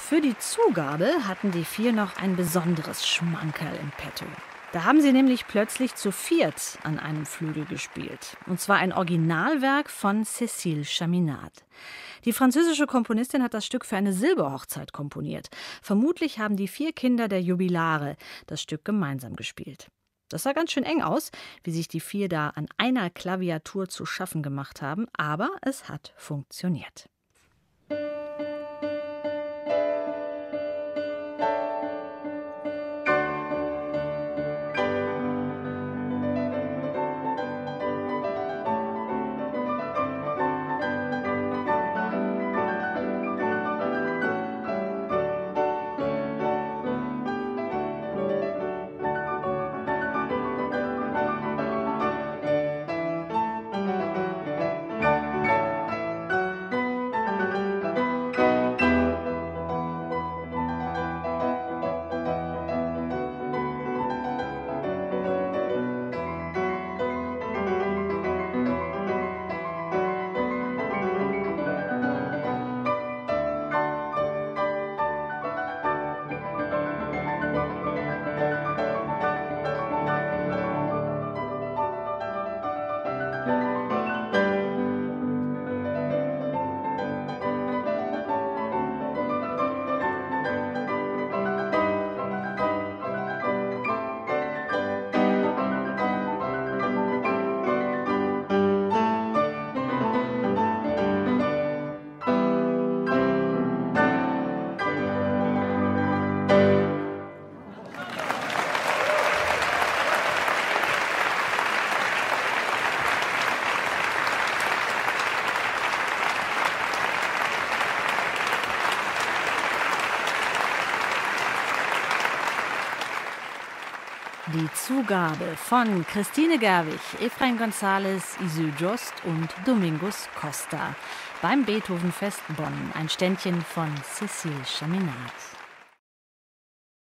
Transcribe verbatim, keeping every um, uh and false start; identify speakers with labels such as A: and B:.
A: Für die Zugabe hatten die vier noch ein besonderes Schmankerl im Petto. Da haben sie nämlich plötzlich zu viert an einem Flügel gespielt. Und zwar ein Originalwerk von Cécile Chaminade. Die französische Komponistin hat das Stück für eine Silberhochzeit komponiert. Vermutlich haben die vier Kinder der Jubilare das Stück gemeinsam gespielt. Das sah ganz schön eng aus, wie sich die vier da an einer Klaviatur zu schaffen gemacht haben, aber es hat funktioniert. Die Zugabe von Christine Gerwig, Efrain González, Isil Jost und Domingos Costa beim Beethoven-Fest Bonn. Ein Ständchen von Cécile Chaminade.